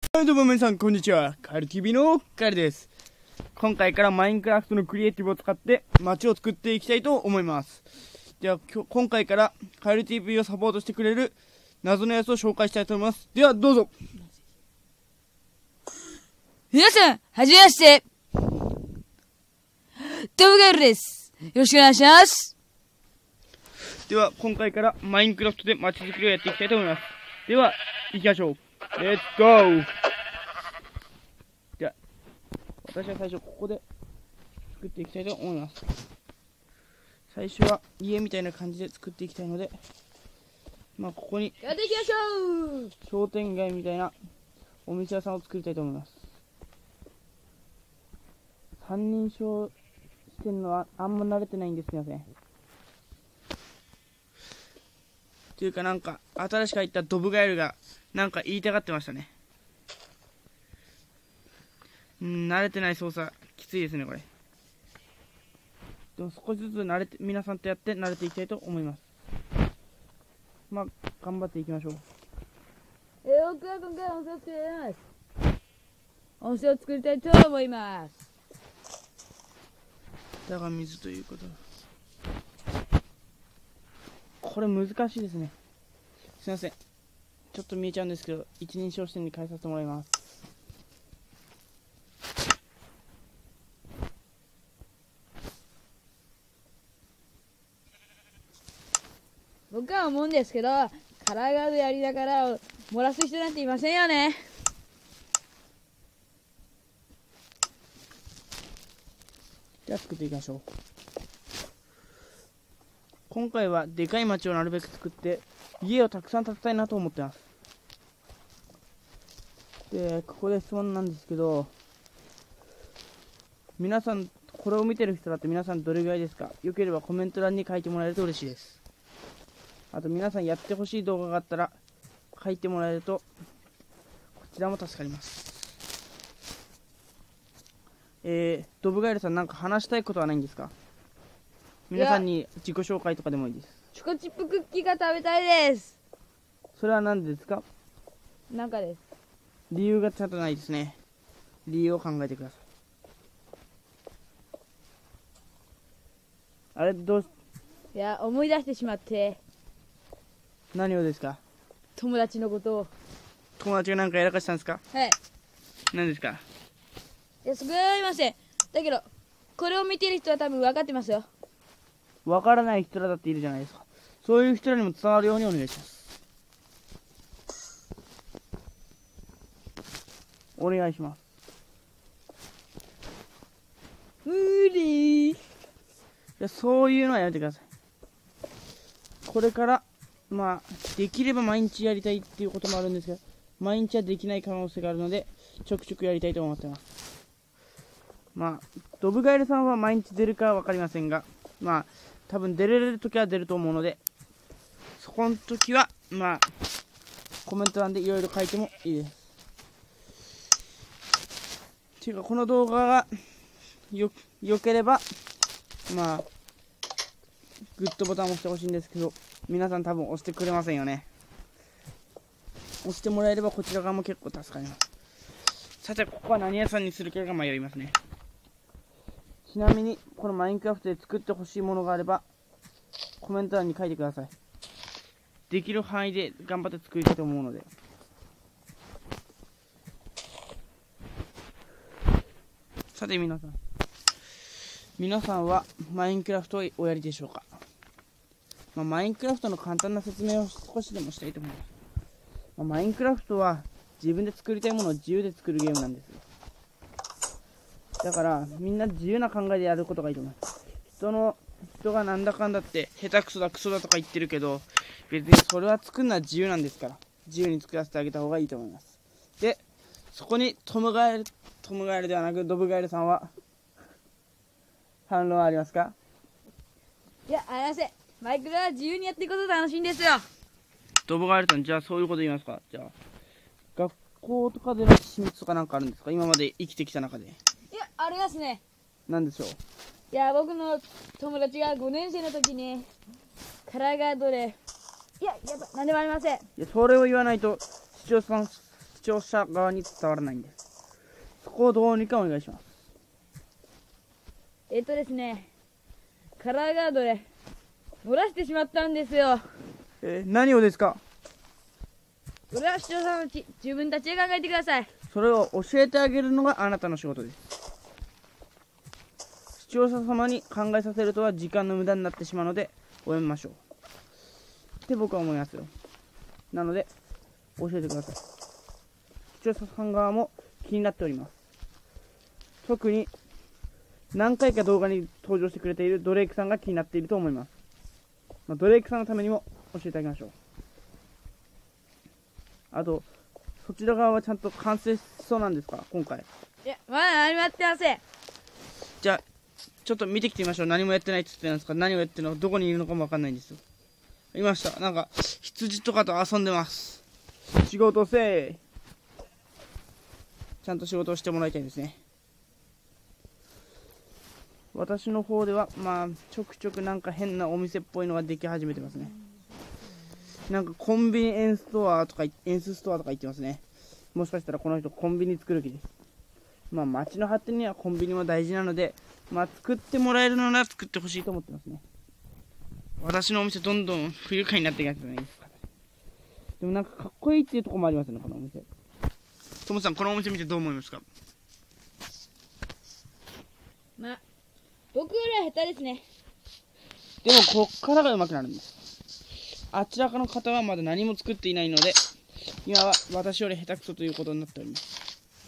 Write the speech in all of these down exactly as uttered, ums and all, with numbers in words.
はい、どうも皆さん、こんにちは。カエル ティーブイ のカエルです。今回からマインクラフトのクリエイティブを使って街を作っていきたいと思います。では、今日今回からカエル ティーブイ をサポートしてくれる謎のやつを紹介したいと思います。では、どうぞ。 皆さん、はじめまして。トムガエルです。よろしくお願いします。 では、今回からマインクラフトで街づくりをやっていきたいと思います。では、行きましょう。レッツゴー。では、私は最初ここで作っていきたいと思います。最初は家みたいな感じで作っていきたいので、まあここにやっていきましょう。 商店街みたいなお店屋さんを作りたいと思います。三人称してるのはあんま慣れてないんですみません。というかなんか新しく入ったドブガエルがなんか言いたがってましたね。うん、慣れてない操作きついですねこれ。でも少しずつ慣れて皆さんとやって慣れていきたいと思います。まあ頑張っていきましょう。 えー、僕は今回温泉を作ります。温泉を作りたいと思います。 だが水ということ。これ難しいですね。すいません。ちょっと見えちゃうんですけど、一人称視点に変えさせてもらいます。 僕は思うんですけど、カラーガードやりながら漏らす人なんていませんよね。 では作っていきましょう。今回はでかい町をなるべく作って家をたくさん建てたいなと思ってます。で、ここで質問なんですけど、皆さんこれを見てる人だって皆さんどれぐらいですか？よければコメント欄に書いてもらえると嬉しいです。あと皆さんやってほしい動画があったら書いてもらえるとこちらも助かります。えー、ドブガエルさんなんか話したいことはないんですか？皆さんに自己紹介とかでもいいです。 チョコチップクッキーが食べたいです。 それは何でですか？ なんかです。 理由がちゃんとないですね。理由を考えてください。あれどうしいや、思い出してしまって。 何をですか？ 友達のことを。 友達が何かやらかしたんですか？ はい。 何ですか？ いや、それはありません。だけど、これを見てる人は多分分かってますよ。 わからない人らだっているじゃないですか。そういう人らにも伝わるようにお願いします。お願いします。 無理。 いや、そういうのはやめてください。これからまあできれば毎日やりたいっていうこともあるんですけど、毎日はできない可能性があるのでちょくちょくやりたいと思ってます。まあドブガエルさんは毎日出るかは分かりませんが、まあ多分出れる時は出ると思うので、そこの時はまあコメント欄でいろいろ書いてもいいです。っていうかこの動画がよよければまあグッドボタンを押してほしいんですけど、皆さん多分押してくれませんよね。押してもらえればこちら側も結構助かります。さてここは何屋さんにするかが迷いますね。ちなみにこのマインクラフトで作ってほしいものがあればコメント欄に書いてください。できる範囲で頑張って作りたいと思うので。さて皆さん皆さんはマインクラフトをおやりでしょうか？まあ、マインクラフトの簡単な説明を少しでもしたいと思います。まあ、マインクラフトは自分で作りたいものを自由で作るゲームなんですよ。だからみんな自由な考えでやることがいいと思います。人の人がなんだかんだって下手くそだクソだとか言ってるけど、別にそれは作るのは自由なんですから、自由に作らせてあげた方がいいと思います。で、そこにトムガエルトムガエルではなくドブガエルさんは反論はありますか？ いや、ありません。マイクラは自由にやっていくこと楽しいんですよ。 ドブガエルさん、じゃあそういうこと言いますか？じゃあ学校とかでの秘密とかなんかあるんですか？今まで生きてきた中で。 いや、ありますね。 なんでしょう？ いや、僕の友達がごねん生の時にカラーガードで、いや、やばい、なんでもありません。いや、それを言わないと視聴者さん視視聴者側に伝わらないんです。そこをどうにかお願いします。 えっとですね、カラーガードで漏らしてしまったんですよ。 えー、何をですか？ それは視聴者のち自分たちで考えてください。 それを教えてあげるのがあなたの仕事です。視聴者様に考えさせるとは時間の無駄になってしまうので、おやめましょうって僕は思いますよ。なので教えてください。視聴者さん側も気になっております。特に何回か動画に登場してくれているドレイクさんが気になっていると思います。まあ、ドレイクさんのためにも教えてあげましょう。あと、そちら側はちゃんと完成しそうなんですか、今回。 いや、まだ何もやってません。 じゃあ、ちょっと見てきてみましょう。何もやってないって言ってたんですか？何をやってるのか、どこにいるのかもわかんないんですよ。いました。なんか、羊とかと遊んでます。仕事せい。ちゃんと仕事をしてもらいたいですね。私の方では、まあ、ちょくちょくなんか変なお店っぽいのができ始めてますね。なんかコンビニエンスストアとか、エンスストアとか言ってますね。もしかしたらこの人コンビニ作る気です。まあ街の発展にはコンビニも大事なので、まあ作ってもらえるのなら作ってほしいと思ってますね。私のお店どんどん不愉快になっていかないといけないですから。でもなんかかっこいいっていうところもありますね、このお店。ともさん、このお店見てどう思いますか？ まあ、僕よりは下手ですね。 でもこっからが上手くなるんです。あちらかの方はまだ何も作っていないので、今は私より下手くそということになっております。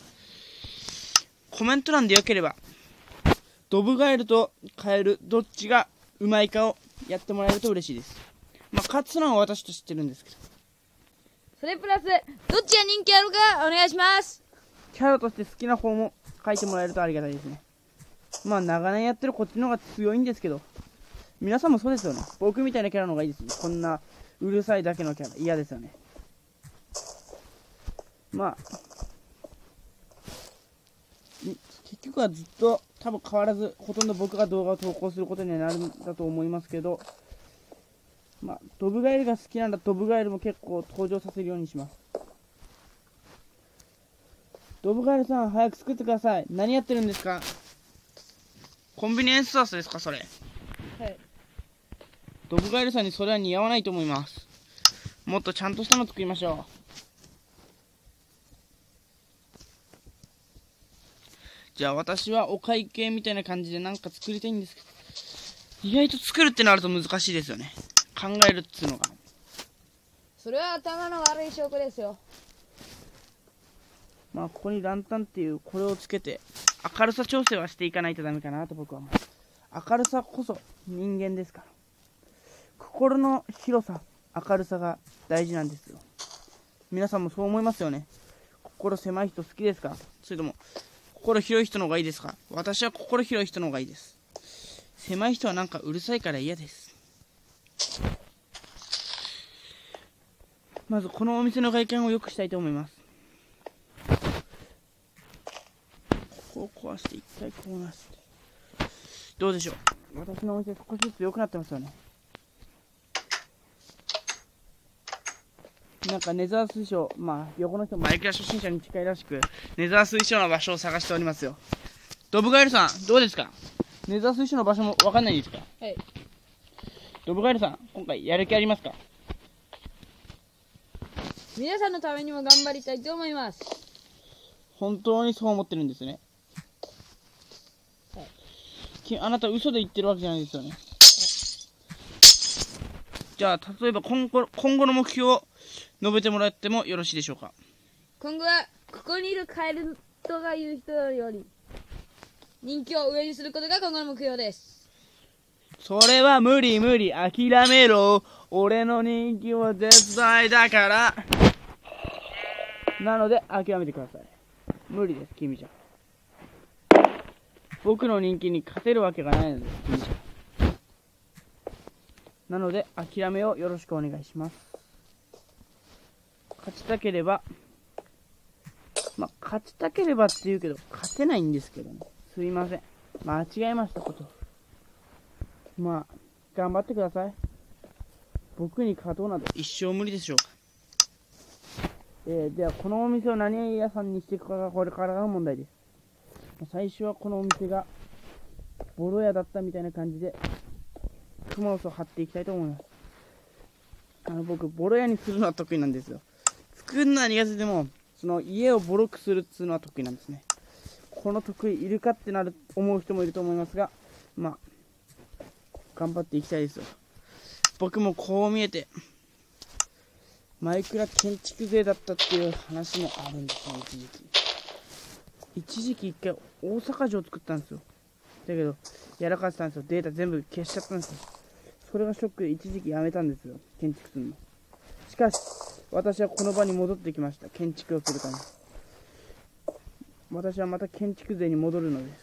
コメント欄でよければ、ドブガエルとカエルどっちがうまいかをやってもらえると嬉しいです。まあ勝つのは私と知ってるんですけど、 それプラスどっちが人気あるかお願いします。 キャラとして好きな方も書いてもらえるとありがたいですね。まあ長年やってるこっちの方が強いんですけど、皆さんもそうですよね。僕みたいなキャラの方がいいですね。こんなうるさいだけのキャラ嫌ですよね。まあ結局はずっと多分変わらずほとんど僕が動画を投稿することになるんだと思いますけど、まあドブガエルが好きなんだ。ドブガエルも結構登場させるようにします。ドブガエルさん早く作ってください。何やってるんですか？コンビニエンスストアですかそれ？ はい。 ドブガエルさんにそれは似合わないと思います。もっとちゃんとしたの作りましょう。じゃあ私はお会計みたいな感じでなんか作りたいんですけど、意外と作るってなると難しいですよね。考えるっつうのが。 それは頭の悪い証拠ですよ。 まあここにランタンっていうこれをつけて明るさ調整はしていかないとダメかなと僕は思います。明るさこそ人間ですから。心の広さ、明るさが大事なんですよ。皆さんもそう思いますよね。心狭い人好きですか？それとも心広い人の方がいいですか？私は心広い人の方がいいです。狭い人はなんかうるさいから嫌です。まずこのお店の外見を良くしたいと思います。ここを壊して一回こうなして、どうでしょう。私のお店少しずつ良くなってますよね。なんかネザー水晶、まあ横の人マイクラ初心者に近いらしく、ネザー水晶の場所を探しておりますよ。ドブガエルさんどうですか？ネザー水晶の場所もわかんないんですか？ はい。 ドブガエルさん今回やる気ありますか？ 皆さんのためにも頑張りたいと思います。 本当にそう思ってるんですね。はい。きあなた嘘で言ってるわけじゃないですよね。はい。じゃあ例えば今後今後の目標を述べてもらってもよろしいでしょうか？ 今後はここにいるカエルとが言う人より人気を上にすることが今後の目標です。 それは無理無理、諦めろ。俺の人気は絶大だから。なので諦めてください。無理です、君じゃ。僕の人気に勝てるわけがないのです、君じゃ。なので諦めをよろしくお願いします。勝ちたければ、まあ、勝ちたければって言うけど、勝てないんですけどね。すいません。間違えましたこと。まあ、頑張ってください。僕に勝とうなど一生無理でしょうか。 えー、ではこのお店を何屋さんにしていくかがこれからが問題です。最初はこのお店がボロ屋だったみたいな感じでクモの巣を張っていきたいと思います。あの僕ボロ屋にするのは得意なんですよ。作るのは苦手でもその家をボロくするっていうのは得意なんですね。この得意いるかってなる思う人もいると思いますが、まあ頑張っていきたいですよ。僕もこう見えてマイクラ建築勢だったっていう話もあるんですね。一時期一時期一回大阪城を作ったんですよ。だけどやらかしたんですよ。データ全部消しちゃったんですよ。それがショックで一時期やめたんですよ、建築するの。しかし私はこの場に戻ってきました。建築をするため。私はまた建築勢に戻るのです。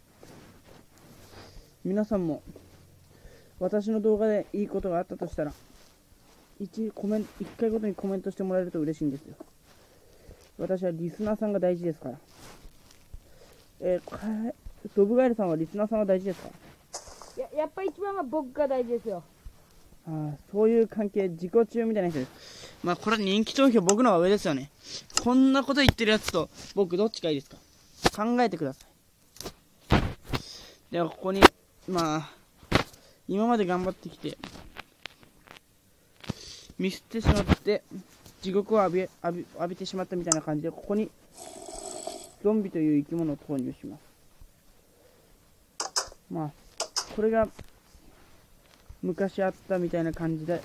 皆さんも私の動画でいいことがあったとしたらいちコメントいっかいごとにコメントしてもらえると嬉しいんですよ。私はリスナーさんが大事ですから。えー、ドブガエルさんはリスナーさんは大事ですか？ ややっぱ一番は僕が大事ですよ。 ああ、そういう関係、自己中みたいな人です。まあこれは人気投票僕の方が上ですよね。こんなこと言ってるやつと僕どっちがいいですか？考えてください。ではここにまあ今まで頑張ってきてミスってしまって地獄を浴び、浴び、浴びてしまったみたいな感じで、ここにゾンビという生き物を投入します。まあこれが昔あったみたいな感じで、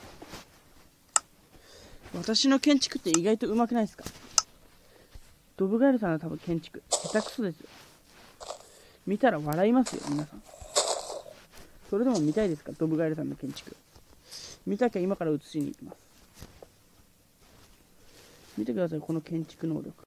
私の建築って意外と上手くないですか？ドブガエルさんは多分建築下手くそですよ。見たら笑いますよ皆さん。それでも見たいですか？ドブガエルさんの建築見たきゃ今から写しに行きます。見てください、この建築能力。